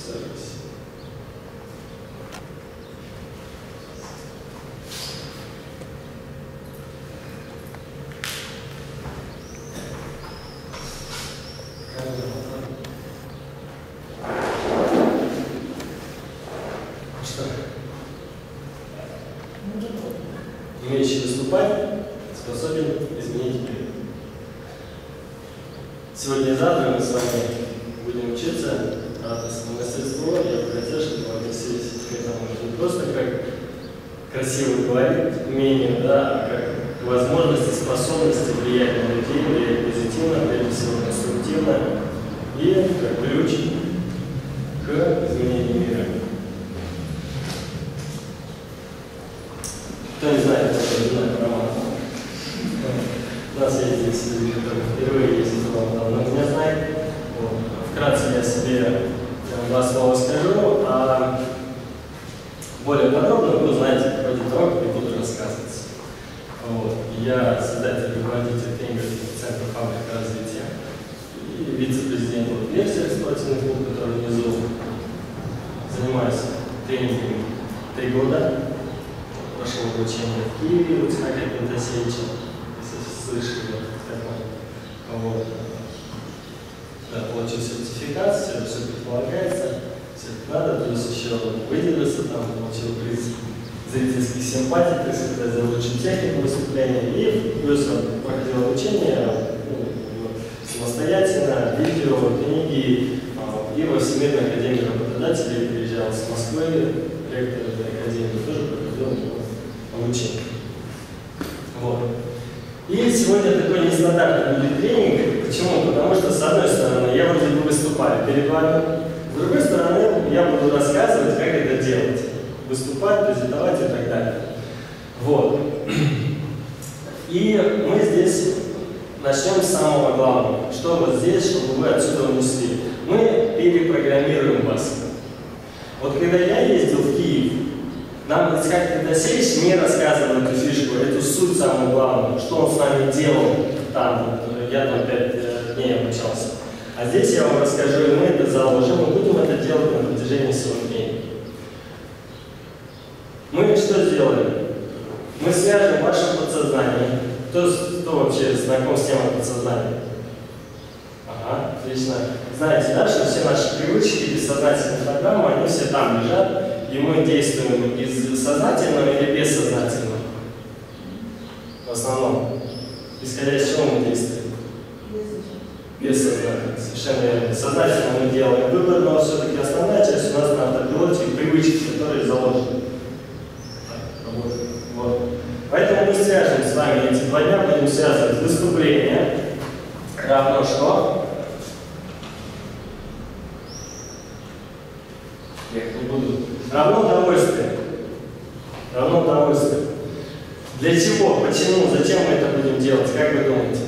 Сажусь. Что? Умеющий выступать способен изменить мир. Сегодня и завтра мы с вами будем учиться ораторскому мастерству. Я бы хотел, чтобы вы относились к этому не просто как красиво говорить, умению, да, а как к возможности, способности влиять на людей, влиять позитивно, прежде всего конструктивно, и как ключ к изменению мира. Кто не знает, это роман. У нас есть здесь люди, которые впервые ездят вам давно меня знают. Вот. Вкратце я себе два слова скажу, а более подробно вы узнаете в ходе того, как я буду рассказывать. Вот. Я создатель и руководитель тренингового центра «Фабрика развития» и вице-президент версии спортивный клуб, который внизу. Занимаюсь тренингами 3 года. Прошел обучение в Киеве у Ицхака Пентасевича, если слышали такое. Вот. Да, получил сертификат, все предполагается, все надо, плюс еще выделился, там получил приз зрительских симпатий, так сказать, за лучшую технику выступления, и плюс проходил обучение самостоятельно, видео, книги, и во Всемирную академию работодателей приезжал с Москвы, ректор этой академии тоже проходил обучение. Вот. И сегодня такой нестандартный будет тренинг. Почему? Потому что, с одной стороны, я вроде бы выступаю перед вами, с другой стороны, я буду рассказывать, как это делать. Выступать, презентовать и так далее. Вот. И мы здесь начнем с самого главного. Что вот здесь, чтобы вы отсюда унесли? Мы перепрограммируем вас. Вот когда я ездил в Киев, нам Ицхак Пентасевич не рассказывал эту фишку, эту суть самую главную, что он с нами делал там, я там 5 дней обучался. А здесь я вам расскажу, и мы это заложим, мы будем это делать на протяжении всего дня. Мы что сделаем? Мы свяжем ваше подсознание. Кто вообще знаком с темой подсознания? Ага, отлично. Знаете, да, что все наши привычки, бессознательные программы, они все там лежат. И мы действуем из сознательного или бессознательного? В основном. Исходя из чего мы действуем? Бессознательно. Совершенно верно. Сознательно мы делаем выбор, но все-таки основная часть у нас на автопилоте привычки, которые заложены. Вот. Поэтому мы свяжем с вами эти 2 дня, будем связывать выступление. Равно что? Я не буду. Равно удовольствие. Равно удовольствие. Для чего? Почему? Зачем мы это будем делать? Как вы думаете?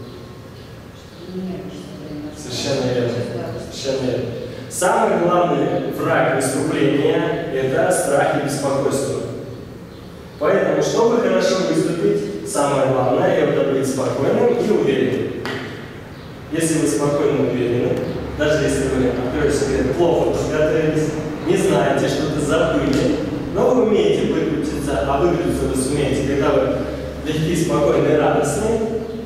Совершенно верно. Совершенно верно. Самый главный враг выступления – это страх и беспокойство. Поэтому, чтобы хорошо выступить, самое главное – это быть спокойным и уверенным. Если вы спокойны и уверены, даже если вы, открою секрет, плохо подготовились, не знаете, что-то забыли, но вы умеете выкрутиться, а выкрутиться вы сумеете, когда вы легкие, спокойные, радостные.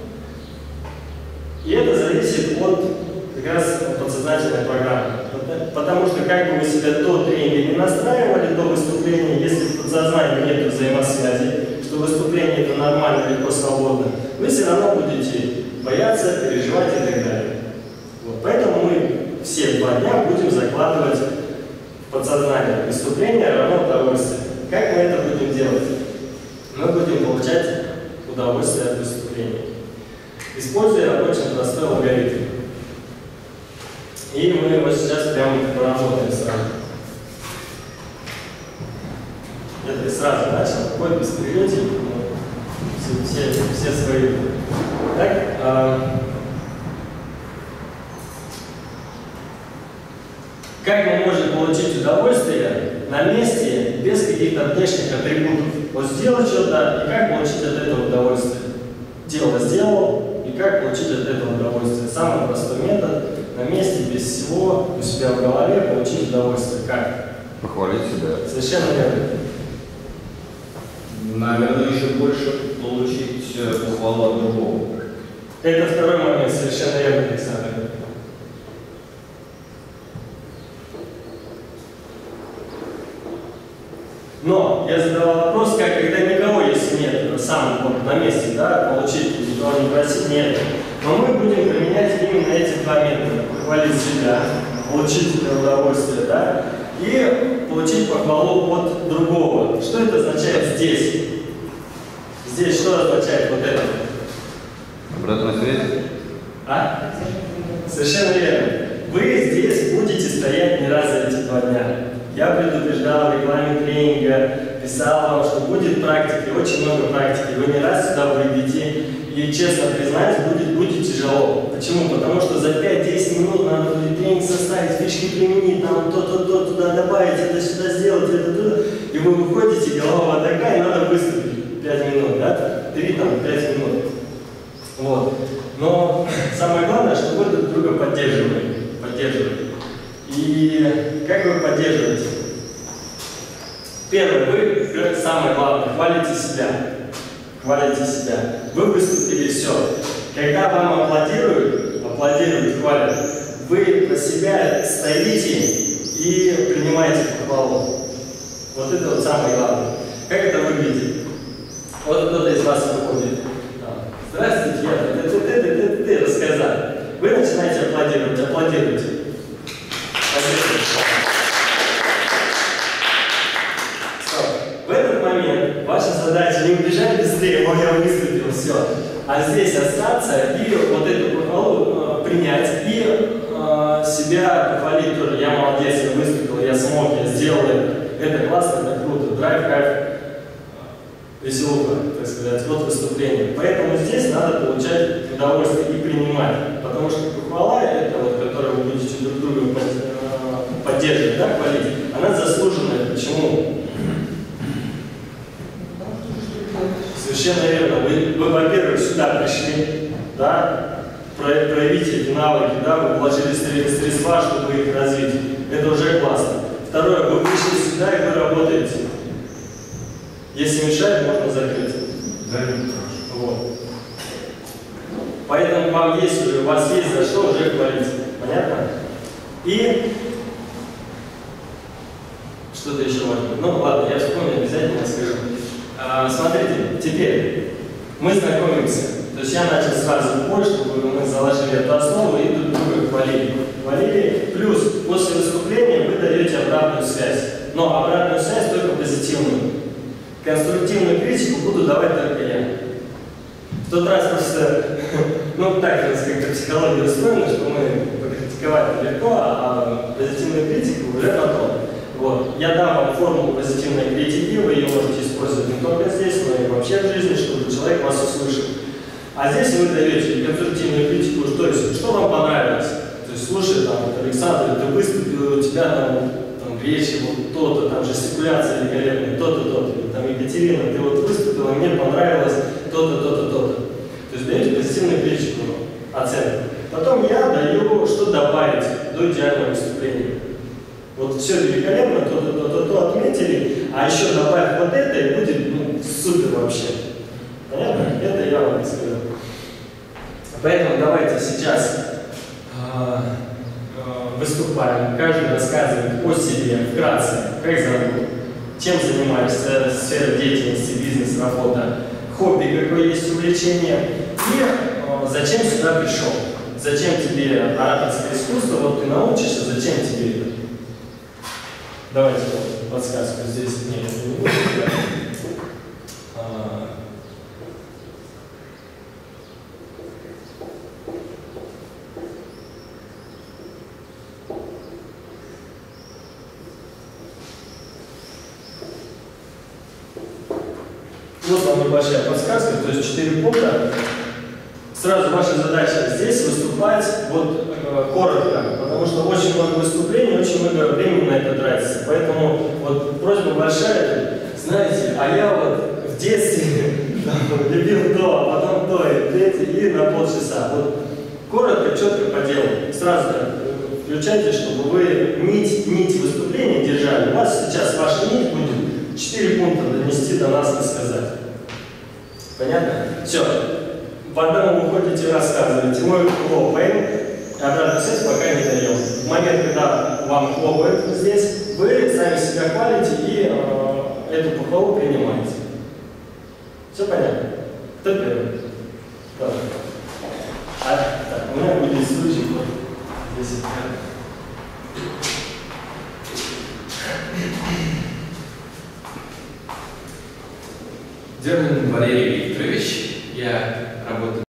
И это зависит от как раз подсознательной программы. Потому что как бы вы себя до тренинга не настраивали, до выступления, если в подсознании нет взаимосвязи, что выступление это нормально, легко, свободно, вы все равно будете бояться, переживать и так далее. Вот. Поэтому мы все 2 дня будем закладывать подсознание выступления равно удовольствие. Как мы это будем делать? Мы будем получать удовольствие от выступления, используя очень простой алгоритм. И мы его сейчас прямо поработаем сразу. Это и сразу начал, какой без приветик, все свои. Так, как мы можем получить удовольствие на месте без каких-то внешних атрибутов? Вот сделать что-то, и как получить от этого удовольствие? Дело сделал, и как получить от этого удовольствие? Самый простой метод на месте, без всего, у себя в голове, получить удовольствие. Как? Похвалить себя. Совершенно верно. Наверное, еще больше получить похвалу от другого. Это второй момент, совершенно верно, Александр. Но я задавал вопрос, как когда никого, если нет, сам вот на месте, да, получить, никого не просить, нет. Но мы будем применять именно эти два метода. Похвалить себя, получить удовольствие, да, и получить похвалу от другого. Что это означает здесь? Здесь что означает вот это? Обратная связь? А? Совершенно верно. Вы здесь будете стоять не раз за эти 2 дня. Я предупреждал в рекламе тренинга, писал вам, что будет практики, очень много практики. Вы не раз сюда выйдете, и, честно признаюсь, будет тяжело. Почему? Потому что за 5-10 минут надо будет тренинг составить, фишки применить, там то-то, туда добавить, это сюда сделать, это туда. И вы выходите, голова такая, и надо выступить 5 минут, да? 3-5 минут. Вот. Но самое главное, что вы друг друга поддерживаете. И как вы поддерживаете? Первое, вы, самое главное, хвалите себя. Вы выступили, все. Когда вам аплодируют, хвалят, вы про себя стоите и принимаете похвалу. Вот это вот самое главное. Как это выглядит? Вот кто-то из вас выходит. Здравствуйте, я ты рассказал. Вы начинаете аплодируете. В этот момент ваша задача не убежать быстрее, я выступил, все. А здесь остаться и вот эту похвалу принять и себя похвалить тоже. Я молодец, я выступил, я смог, я сделал это классно, это круто, драйв, кайф, веселуха, так сказать, от выступления. Поэтому здесь надо получать удовольствие и принимать. Потому что похвала, это вот, которую вы будете друг друга поддерживать, да, хвалить, она заслуженная. Почему? Совершенно верно. Вы во-первых, сюда пришли, да, проявите эти навыки, да, вы вложили средства, чтобы их развить. Это уже классно. Второе, вы пришли сюда и вы работаете. Если мешает, можно закрыть. Вот. Поэтому вам есть уже, у вас есть за что уже хвалить. Понятно? И что-то еще важно. Ну ладно, я вспомню, обязательно скажу. Смотрите, теперь мы знакомимся. То есть я начал сразу в бой, чтобы мы заложили эту основу и друг друга хвалили. Плюс после выступления вы даете обратную связь. Но обратную связь только позитивную. Конструктивную критику буду давать только я. В тот раз просто, ну так у нас как-то психология устроена, что мы покритиковать легко, а позитивную критику уже потом. Вот. Я дам вам формулу позитивной критики, вы ее можете использовать не только здесь, но и вообще в жизни, чтобы человек вас услышал. А здесь вы даете конструктивную критику, то есть, что вам понравилось. То есть, слушай, там, Александр, ты выступил, у тебя там речь, вот то-то, там жестикуляция великолепная, то-то, там, Екатерина, ты вот выступила, мне понравилось то-то, то-то, то-то. То есть, даете позитивную критику, оценку. Потом я даю, что добавить до идеального выступления. Вот все великолепно, то отметили, а еще добавь вот это, и будет супер вообще. Понятно? Это я вам скажу. Поэтому давайте сейчас выступаем, каждый рассказывает о себе вкратце, как зовут, чем занимаешься, сфера деятельности, бизнес, работа, хобби, какое есть увлечение, и зачем сюда пришел, зачем тебе ораторское искусство, вот ты научишься, зачем тебе это. Давайте подсказку здесь. Нет, не буду. Вот вам небольшая подсказка, то есть 4 пункта. Сразу ваша задача здесь выступать вот коротко, потому что очень много выступлений, очень много времени на это тратится. Поэтому вот просьба большая, знаете, а я вот в детстве любил то, а потом то, и на полчаса. Вот коротко, четко по делу. Сразу так. включайте, чтобы вы нить выступления держали. У вас сейчас ваша нить будет 4 пункта донести до нас и сказать. Понятно? Все. В одном вы ходите и рассказываете. Мы хлопаем, обратную связь пока не даем. В момент, когда вам хлопают здесь, вы сами себя хвалите и эту похвалу принимаете. Все понятно? Кто первый? Давай. Так, у меня будет случай здесь. Дермин Валерий Викторович. Я работаю